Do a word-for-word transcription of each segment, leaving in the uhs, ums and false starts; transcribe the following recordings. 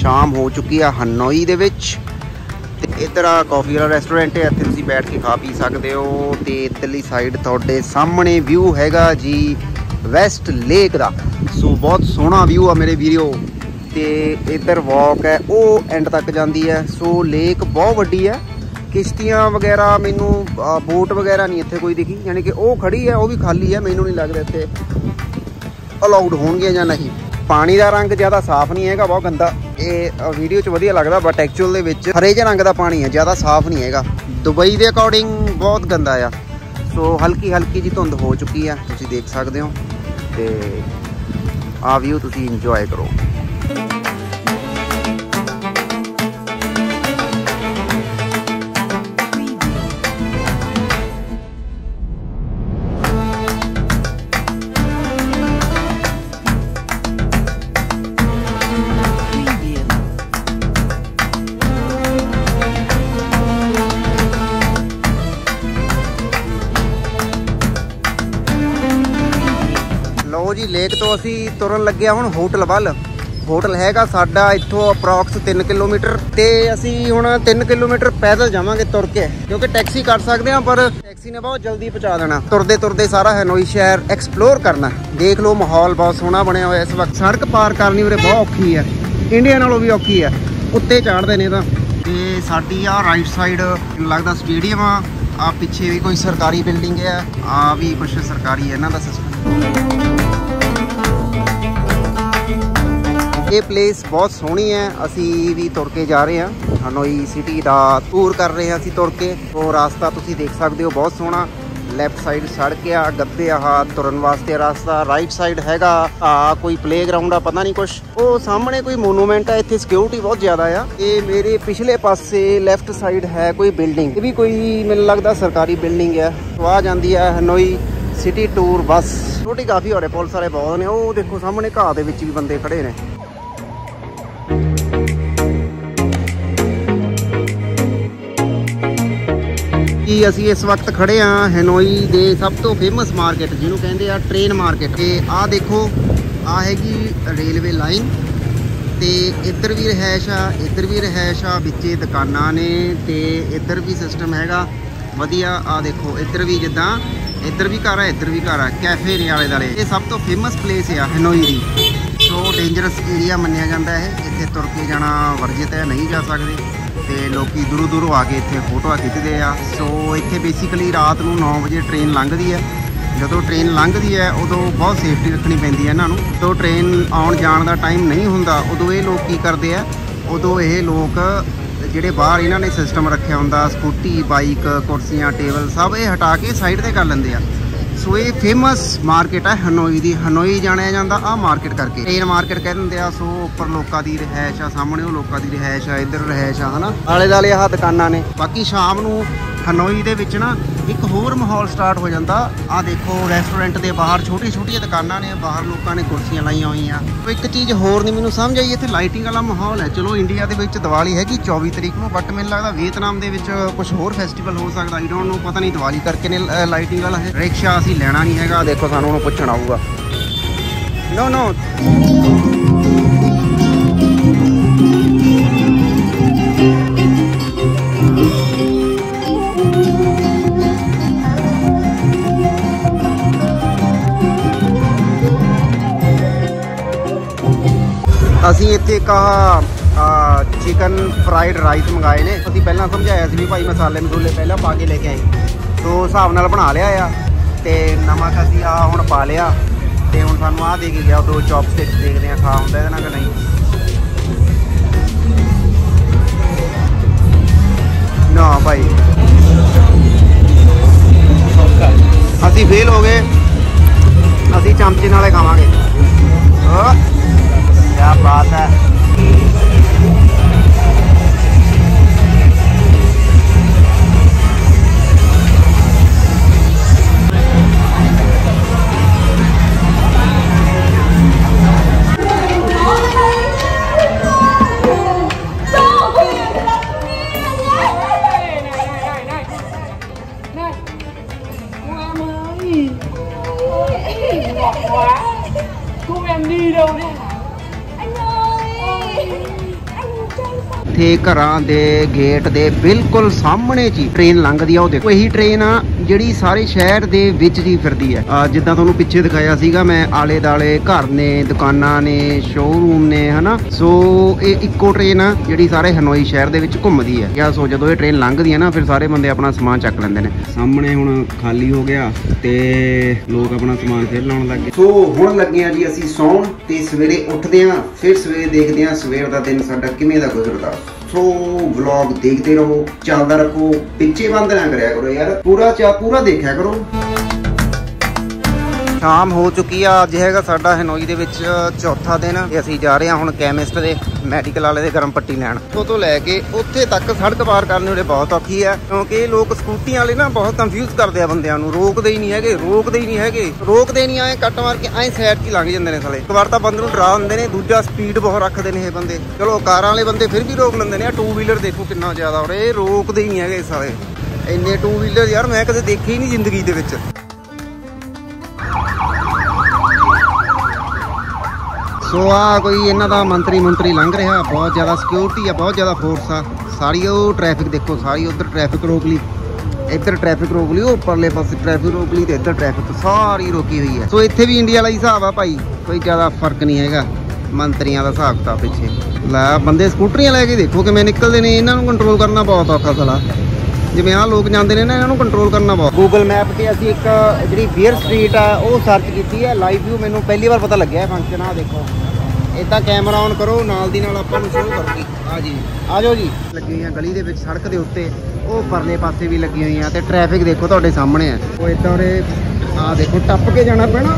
शाम हो चुकी है हनोई दे विच। इधर आ कॉफ़ी वाला रेस्टोरेंट है, इत्थे तुसीं बैठ के खा पी सकते हो। तो इधरली साइड तुहाडे सामने व्यू हैगा जी वैस्ट लेक दा। सो बहुत सोहना व्यू आ मेरे वीडियो। तो इधर वॉक है वो एंड तक जाती है। सो लेक बहुत वड्डी है, किश्तियाँ वगैरह मैनू बोट वगैरह नहीं इत्थे कोई दिखी, यानी कि वो खड़ी है वो भी खाली है। मैनू नहीं लगता इत्थे अलाउड होणगे या नहीं। पानी का रंग ज़्यादा साफ नहीं है, बहुत गंदा। ये वीडियो च वधिया लगता बट एक्चुअल दे विच हरे जे रंग का पानी है, ज़्यादा साफ नहीं है। दुबई के अकॉर्डिंग बहुत गंदा आ। सो हल्की हल्की जी धुंध हो चुकी है, तुसीं देख सकते हो। तो आ व्यू तुसीं इंजॉय करो। लो जी लेक तो असी तुरन लगे हुण होटल वल। होटल हैगा साडा इत्थों अप्रॉक्स तीन किलोमीटर। तो असी हुण तीन किलोमीटर पैदल जावांगे तुर के, क्योंकि टैक्सी कर सकते हैं पर टैक्सी ने बहुत जल्दी पहुँचा देना। तुरदे तुरदे सारा हनोई शहर एक्सप्लोर करना। देख लो माहौल बहुत सोहना बनया हुआ इस वक्त। सड़क पार करनी उरे बहुत औखी है, इंडिया नालों भी औखी है। उत्ते चढ़ते ने तां ते साडी आ राइट साइड लगदा स्टेडियम आ। आ पिछे भी कोई सरकारी बिल्डिंग है, आ भी कुछ सरकारी है इन्हां दा सिस्टम। ये प्लेस बहुत सोहनी है। असी भी तुर के जा रहे हैं, हनोई सिटी का टूर कर रहे हैं असी तुर के। तो रास्ता तुसी देख सकते हो बहुत सोहना। लैफ्ट साइड सड़क आ, गद्दे आ तुरन वास्ते रास्ता। राइट साइड हैगा आ कोई प्ले ग्राउंड आ, पता नहीं कुछ। वो सामने कोई मोनूमेंट है, इतने सिक्योरिटी बहुत ज़्यादा आ। ये मेरे पिछले पासे लैफ्ट साइड है कोई बिल्डिंग, ये भी कोई मैंने लगता सरकारी बिल्डिंग है। तो आ जाती है हनोई सिटी टूर बस। छोटी काफ़ी हो रहे, पुलिस वाले बहुत ने। वो देखो सामने घाह के विच भी बंदे खड़े ने। कि असी इस वक्त खड़े हाँ हनोई दे सब तो फेमस मार्केट जिन्हों कहते हैं ट्रेन मार्केट। ते आ देखो आ हैगी रेलवे लाइन। तो इधर भी रहायश आ, इधर भी रहायश आ, बिच्चे दुकाना ने। तो इधर भी सिस्टम हैगा वधिया। आ देखो इधर भी जिदा इधर भी घर है, इधर भी घर है, कैफे ने आले दुआले। ये सब तो फेमस प्लेस है हनोई की। सो डेंजरस एरिया मन्निया जाता है, इत्थे तुर के जाना वर्जित है, नहीं जा सकते। तो लोग दूरों दूरों आके इत्थे फोटो खिंचते हैं। सो इत्थे बेसिकली रात को नौ बजे ट्रेन लंघती है। जो ट्रेन लंघती है उदों बहुत सेफ्टी रखनी पैंदी है इन्हों। तो ट्रेन आउण जाण का टाइम नहीं होंदा, उदों ये लोग की करते हैं, उदों ये लोग ਜਿਹੜੇ बाहर इन्होंने सिस्टम रखा होंदा स्कूटी बाइक कुर्सियाँ टेबल सब ये हटा के साइड पर कर लेंगे। सो ये फेमस मार्केट है हनोई की। हनोई जाने जाता आ मार्केट करके ट्रेन मार्केट कह देंगे। सो उपर लोगों की रिहायश आ, सामने वो लोगों की रिहायश आ, इधर रिहायश आ, है ना आले दुआले आह दुकाना ने। बाकी शाम को हनोई दे विच ना एक होर माहौल स्टार्ट हो जाता। आ देखो रेस्टोरेंट के बाहर छोटी छोटी दुकाना ने, बाहर लोगों ने कुर्सियां लाइया हुई। तो एक चीज़ होर नहीं मैनू समझ आई, इत्थे लाइटिंग वाला माहौल है। चलो इंडिया के विच दिवाली हैगी चौबी तरीक को, बट मैनूं लगता वियतनाम के विच कुछ होर फैसटिवल हो सकता। आई डोंट नो, पता नहीं दिवाली करके ने लाइटिंग वाला है। रिक्शा असीं लेना नहीं हैगा, देखो सानूं हुण पुछण आऊगा। नो नो असी इत्थे कहा चिकन फ्राइड राइस मंगाए ने। असी पहला समझाया सी भी भाई मसाले मसूले पहला पा के लेके आए। तो हिसाब नाल बना लिया आ। तो नमक असी आ हुण पा लिया। तो हुण सानूं आ दे के गया दो चॉपस्टिक्स, देखते हैं खा हुंदा इहदे नाल कि नहीं। ना भाई असी फेल हो गए, असी चमचे नाले खावांगे। क्या बात है। ngọt quá. ਇੱਥੇ ਘਰਾਂ ਦੇ ਗੇਟ ਦੇ ਬਿਲਕੁਲ ਸਾਹਮਣੇ 'ਚ ਟ੍ਰੇਨ ਲੰਘਦੀ ਆ। ਉਹ ਦੇਖੋ ਇਹੀ ਟ੍ਰੇਨ ਆ ਜਿਹੜੀ ਸਾਰੇ ਸ਼ਹਿਰ ਦੇ ਵਿੱਚ ਹੀ ਫਿਰਦੀ ਹੈ। ਜਿੱਦਾਂ ਤੁਹਾਨੂੰ ਪਿੱਛੇ ਦਿਖਾਇਆ ਸੀਗਾ ਮੈਂ, ਆਲੇ ਦਾਲੇ ਘਰ ਨੇ, ਦੁਕਾਨਾਂ ਨੇ, ਸ਼ੋਰੂਮ ਨੇ, ਹਨਾ। ਸੋ ਇਹ ਇੱਕੋ ਟ੍ਰੇਨ ਆ ਜਿਹੜੀ ਸਾਰੇ ਹਨੋਈ ਸ਼ਹਿਰ ਦੇ ਵਿੱਚ ਘੁੰਮਦੀ ਹੈ। ਜਾਂ ਸੋ ਜਦੋਂ ਇਹ ਟ੍ਰੇਨ ਲੰਘਦੀ ਹੈ ਨਾ, ਫਿਰ ਸਾਰੇ ਬੰਦੇ ਆਪਣਾ ਸਮਾਨ ਚੱਕ ਲੈਂਦੇ ਨੇ। ਸਾਹਮਣੇ ਹੁਣ ਖਾਲੀ ਹੋ ਗਿਆ ਤੇ ਲੋਕ ਆਪਣਾ ਸਮਾਨ ਫਿਰ ਲਾਉਣ ਲੱਗ ਗਏ। ਸੋ ਹੁਣ ਲੱਗੇ ਆ ਜੀ ਅਸੀਂ ਸੌਣ, ਤੇ ਸਵੇਰੇ ਉੱਠਦੇ ਆ, ਫਿਰ ਸਵੇਰੇ ਦੇਖਦੇ ਆ ਸਵੇਰ ਦਾ ਦਿਨ ਸਾਡਾ ਕਿਵੇਂ ਦਾ ਗੁਜ਼ਰਦਾ। ਸੋ ਵਲੌਗ ਦੇਖਦੇ ਰਹੋ, ਚੱਲਦਾ ਰੱਖੋ, ਪਿੱਛੇ ਬੰਦ ਨਾ ਕਰਿਆ ਕਰੋ ਯਾਰ, ਪੂਰਾ ਚਾ ਪੂਰਾ ਦੇਖਿਆ ਕਰੋ। ਸ਼ਾਮ ਹੋ ਚੁੱਕੀ ਆ। ਅੱਜ ਹੈਗਾ ਸਾਡਾ ਹਨੋਈ ਦੇ ਵਿੱਚ ਚੌਥਾ ਦਿਨ ਤੇ ਅਸੀਂ ਜਾ ਰਹੇ ਹਾਂ ਹੁਣ ਕੈਮਿਸਟ ਦੇ, ਮੈਡੀਕਲ ਵਾਲੇ ਦੇ ਗਰਮ ਪੱਟੀ ਲੈਣ। ਉਹ ਤੋਂ ਲੈ ਕੇ ਉੱਥੇ ਤੱਕ ਸੜਕ ਪਾਰ ਕਰਨੀ ਉਰੇ ਬਹੁਤ ਔਖੀ ਹੈ, ਕਿਉਂਕਿ ਇਹ ਲੋਕ ਸਕੂਟੀਆਂ ਵਾਲੇ ਨਾ ਬਹੁਤ ਕੰਫਿਊਜ਼ ਕਰਦੇ ਆ ਬੰਦਿਆਂ ਨੂੰ। ਰੋਕਦੇ ਹੀ ਨਹੀਂ ਹੈਗੇ, ਰੋਕਦੇ ਹੀ ਨਹੀਂ ਹੈਗੇ, ਰੋਕਦੇ ਨਹੀਂ ਆਏ ਕੱਟ ਮਾਰ ਕੇ ਐਂ ਸਾਈਡ 'ਚ ਲੰਘ ਜਾਂਦੇ ਨੇ ਸਾਲੇ। ਇੱਕ ਵਾਰ ਤਾਂ ਬੰਦੇ ਨੂੰ ਡਰਾ ਦਿੰਦੇ ਨੇ, ਦੂਜਾ ਸਪੀਡ ਬਹੁਤ ਰੱਖਦੇ ਨੇ ਇਹ ਬੰਦੇ। ਚਲੋ ਕਾਰਾਂ ਵਾਲੇ ਬੰਦੇ ਫਿਰ ਵੀ ਰੋਕ ਲੈਂਦੇ ਨੇ, ਆ ਟੂ ਵੀਲਰ ਦੇਖੋ ਕਿੰਨਾ ਜ਼ਿਆਦਾ ਉਰੇ, ਇਹ ਰੋਕਦੇ ਹੀ ਨਹੀਂ ਹੈਗੇ ਸਾਲੇ। ਇੰਨੇ ਟੂ ਵੀਲਰ ਯਾਰ ਮੈਂ ਕਦੇ ਦੇਖੇ ਹੀ ਨਹੀਂ ਜ਼ਿੰਦਗੀ ਦੇ ਵਿੱਚ। ਸੋ ਆ ਕੋਈ ਇਹਨਾਂ ਦਾ ਮੰਤਰੀ ਮੰਤਰੀ ਲੰਘ ਰਿਹਾ, ਬਹੁਤ ਜ਼ਿਆਦਾ ਸਿਕਿਉਰਿਟੀ ਆ, ਬਹੁਤ ਜ਼ਿਆਦਾ ਫੋਰਸ ਆ। ਸਾਰੀ ਉਹ ਟ੍ਰੈਫਿਕ ਦੇਖੋ, ਸਾਰੀ ਉਧਰ ਟ੍ਰੈਫਿਕ ਰੋਕ ਲਈ, ਇੱਧਰ ਟ੍ਰੈਫਿਕ ਰੋਕ ਲਈ, ਉਹ ਪਰਲੇ ਪਾਸੇ ਟ੍ਰੈਫਿਕ ਰੋਕ ਲਈ, ਤੇ ਇੱਧਰ ਟ੍ਰੈਫਿਕ ਸਾਰੀ ਰੋਕੀ ਹੋਈ ਹੈ। ਸੋ ਇੱਥੇ ਵੀ ਇੰਡੀਆ ਵਾਲਾ ਹੀ ਹਿਸਾਬ ਆ ਭਾਈ, ਕੋਈ ਜ਼ਿਆਦਾ ਫਰਕ ਨਹੀਂ ਹੈਗਾ ਮੰਤਰੀਆਂ ਦਾ ਹਿਸਾਬ ਕਿਤਾਬ ਪਿੱਛੇ। ਲੈ ਬੰਦੇ ਸਕੂਟਰੀਆਂ ਲੈ ਕੇ ਦੇਖੋ ਕਿਵੇਂ ਨਿਕਲਦੇ ਨੇ, ਇਹਨਾਂ ਨੂੰ ਕੰਟਰੋਲ ਕਰਨਾ ਬਹੁਤ ਔਖਾ ਸਾਲਾ। ਜਿਵੇਂ ਆਹ ਲੋਕ ਜਾਂਦੇ ਨੇ ਨਾ, ਇਹਨਾਂ ਨੂੰ ਕੰਟਰੋਲ ਕਰਨਾ ਬਹੁਤ। ਗੂਗਲ ਮੈਪ ਤੇ ਅਸੀਂ ਇੱਕ ਜਿਹੜੀ ਬੀਅਰ ਸਟਰੀਟ ਆ ਉਹ ਸਰਚ ਕੀਤੀ ਹੈ, ਲਾਈਵ ਵਿਊ ਮੈਨੂੰ ਪਹਿਲੀ ਵਾਰ ਪਤਾ ਲੱਗਿਆ ਫੰਕਸ਼ਨ। ਆ ਦੇਖੋ ਇੱਦਾਂ ਕੈਮਰਾ ਔਨ ਕਰੋ, ਨਾਲ ਦੀ ਨਾਲ ਆਪਾਂ ਨੂੰ ਸ਼ੋਅ ਕਰੂਗੀ। ਆ ਜੀ ਆ ਜਾਓ ਜੀ। ਲੱਗੀ ਹੋਈਆਂ ਗਲੀ ਦੇ ਵਿੱਚ, ਸੜਕ ਦੇ ਉੱਤੇ, ਉਹ ਪਰਲੇ ਪਾਸੇ ਵੀ ਲੱਗੀ ਹੋਈਆਂ, ਤੇ ਟ੍ਰੈਫਿਕ ਦੇਖੋ ਤੁਹਾਡੇ ਸਾਹਮਣੇ ਆ। ਉਹ ਇੱਦਾਂ ਉਰੇ ਆ ਦੇਖੋ ਟੱਪ ਕੇ ਜਾਣਾ ਪੈਣਾ।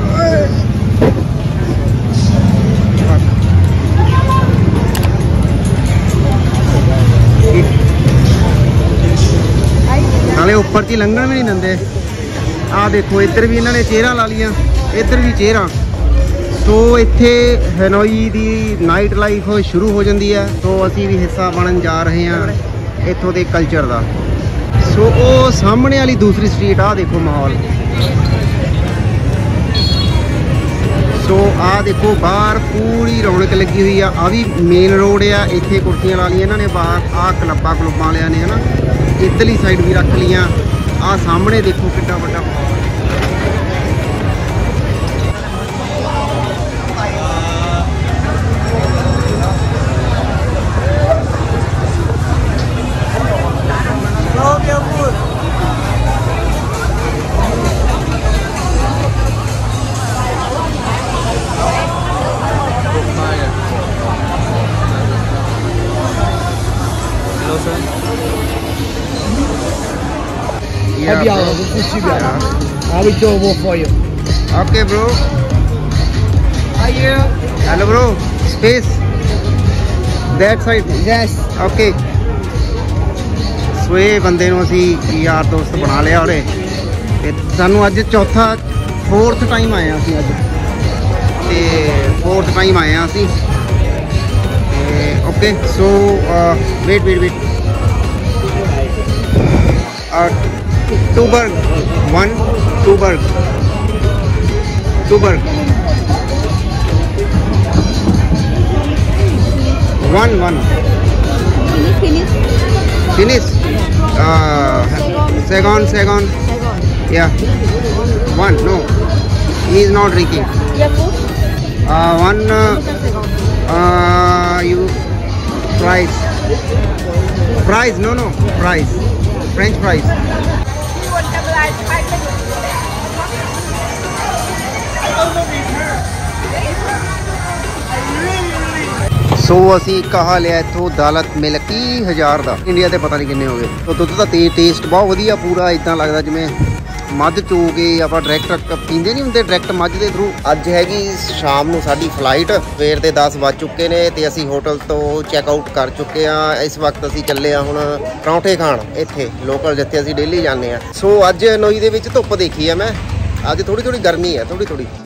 ਨਾਲੇ ਉੱਪਰ 'ਚ ਲੰਘਣ ਵੀ ਨਹੀਂ ਦਿੰਦੇ। ਆਹ ਦੇਖੋ ਇੱਧਰ ਵੀ ਇਹਨਾਂ ਨੇ ਚੇਅਰਾਂ ਲਾ ਲਈਆਂ, ਇੱਧਰ ਵੀ ਚੇਅਰਾਂ। ਸੋ ਇੱਥੇ ਹਨੋਈ ਦੀ ਨਾਈਟ ਲਾਈਫ ਸ਼ੁਰੂ ਹੋ ਜਾਂਦੀ ਹੈ। ਸੋ ਅਸੀਂ ਵੀ ਹਿੱਸਾ ਬਣਨ ਜਾ ਰਹੇ ਹਾਂ ਇੱਥੋਂ ਦੇ ਕਲਚਰ ਦਾ। ਸੋ ਉਹ ਸਾਹਮਣੇ ਵਾਲੀ ਦੂਸਰੀ ਸਟਰੀਟ, ਆਹ ਦੇਖੋ ਮਾਹੌਲ। ਸੋ ਆਹ ਦੇਖੋ ਬਾਹਰ ਪੂਰੀ ਰੌਣਕ ਲੱਗੀ ਹੋਈ ਆ। ਆ ਵੀ ਮੇਨ ਰੋਡ ਆ, ਇੱਥੇ ਕੁਰਸੀਆਂ ਲਾ ਲਈਆਂ ਇਹਨਾਂ ਨੇ ਬਾਹਰ। ਆਹ ਕਲੱਬਾਂ ਕਲੁੱਬਾਂ ਵਾਲਿਆਂ ਨੇ ਹਨਾ ਇੱਧਰਲੀ ਸਾਈਡ ਵੀ ਰੱਖ ਲਈਆਂ। ਆਹ ਸਾਹਮਣੇ ਦੇਖੋ ਕਿੱਡਾ ਵੱਡਾ ਮਾਹੌਲ। Happy hour, this is sugar. I will do more for you. Okay, bro. Are you? Hello, bro. Space. That side. Yes. Okay. ਸੋ ਇਹ ਬੰਦੇ ਨੂੰ ਅਸੀਂ ਯਾਰ ਦੋਸਤ ਬਣਾ ਲਿਆ ਉਰੇ, ਤੇ ਸਾਨੂੰ ਅੱਜ ਚੌਥਾ ਫੋਰਥ ਟਾਈਮ ਆਏ ਆ ਅਸੀਂ ਅੱਜ, ਤੇ ਫੋਰਥ ਟਾਈਮ ਆਏ ਆ ਅਸੀਂ। ਤੇ okay so wait wait wait Tuborg, one, Tuborg, Tuborg, one, one. Finish. Finish. Uh, second, second. Yeah. One. No, he is not drinking. Yeah, food. Uh, one. Uh, uh, you fries. Fries. No, no. Fries. French fries. So ਅਸੀਂ ਕਹਾ ਲਿਆ ਇੱਥੋਂ ਦਾਲਤ ਮਿਲ ਕੀ ਹਜ਼ਾਰ ਦਾ, India ਤੇ ਪਤਾ ਨਹੀਂ ਕਿੰਨੇ ਹੋ ਗਏ। ਉਹ ਦੁੱਧ ਦਾ ਤੇ ਟੇਸਟ ਬਹੁਤ ਵਧੀਆ, ਪੂਰਾ ਇਦਾਂ ਲੱਗਦਾ ਜਿਵੇਂ ਮੱਝ ਚੋ ਕੇ ਆਪਾਂ ਡਾਇਰੈਕਟ ਪੀਂਦੇ ਨਹੀਂ ਹੁੰਦੇ, ਡਾਇਰੈਕਟ ਮੱਝ ਦੇ ਥਰੂ। ਅੱਜ ਹੈਗੀ ਸ਼ਾਮ ਨੂੰ ਸਾਡੀ ਫਲਾਈਟ, ਸਵੇਰ ਦੇ ਦਸ ਵੱਜ ਚੁੱਕੇ ਨੇ ਤੇ ਅਸੀਂ ਹੋਟਲ ਤੋਂ ਚੈੱਕ ਆਊਟ ਕਰ ਚੁੱਕੇ ਹਾਂ। ਇਸ ਵਕਤ ਅਸੀਂ ਚੱਲੇ ਹਾਂ ਹੁਣ ਪਰੌਂਠੇ ਖਾਣ, ਇੱਥੇ ਲੋਕਲ ਜਿੱਥੇ ਅਸੀਂ ਡੇਲੀ ਜਾਂਦੇ ਹਾਂ। ਸੋ ਅੱਜ ਹਨੋਈ ਦੇ ਵਿੱਚ ਧੁੱਪ ਦੇਖੀ ਆ ਮੈਂ, ਅੱਜ ਥੋੜੀ ਥੋੜੀ ਗਰਮੀ ਹੈ, ਥੋੜੀ ਥੋੜੀ